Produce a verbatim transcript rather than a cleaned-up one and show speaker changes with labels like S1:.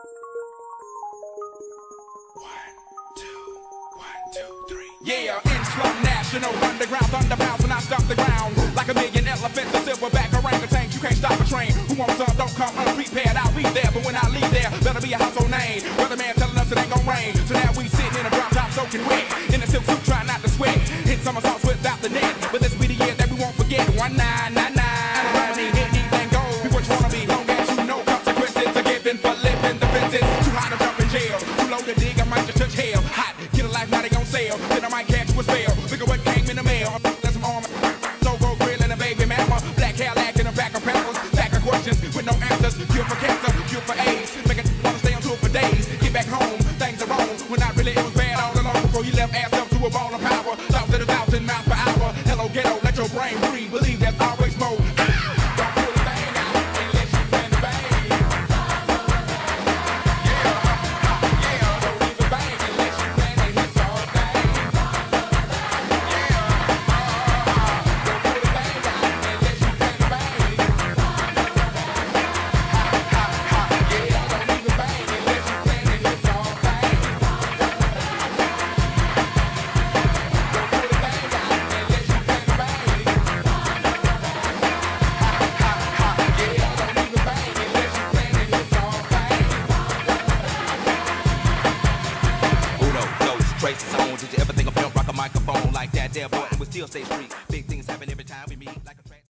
S1: Yeah, in Slum National, underground thunder bounce when I stop the ground. Like a million elephants, a silverback orangutan, you can't stop a train. Who wants some, don't come unprepared, I'll be there. But when I leave there, better be a household name. Weatherman telling us it ain't gon' rain. So now we sitting in a drop top soaking wet. In a silk suit, trying not to sweat. Hit somersaults without the net. But this be the year that we won't forget. One nine nine nine. I don't need anything gold. Be what you wanna be, long as you know consequences are given for living the fences. Too hot to jump in jail. Too low to dig, I might just touch hell. Hot, get a life, now they gon' sell. Then I might catch you a spell. Look at what came in the mail. That's some armor. So go grill and a baby mama. Black hair lacking a back of peppers. Stack of questions with no answers. Cure for cancer, cure for AIDS. Make it wanna stay on tour for days. Get back home, things are wrong. When not really, it was bad all along. Before you left ass up to a ball of power. Thoughts at a thousand miles per hour. Hello ghetto, let your brain breathe. Believe there's always more. Don't pull the thing out unless you plan to bang. Yeah, yeah, don't even bang unless you plan to hit all thing. Yeah, don't pull the thing out unless you plan to bang. Ha, ha, ha, yeah, don't even bang unless you plan to hit all thing. Don't pull the thing out unless you plan to bang. Uno, those traces on. Did you ever think of pimp rock a microphone like that? There, boy, it would still stay street. Big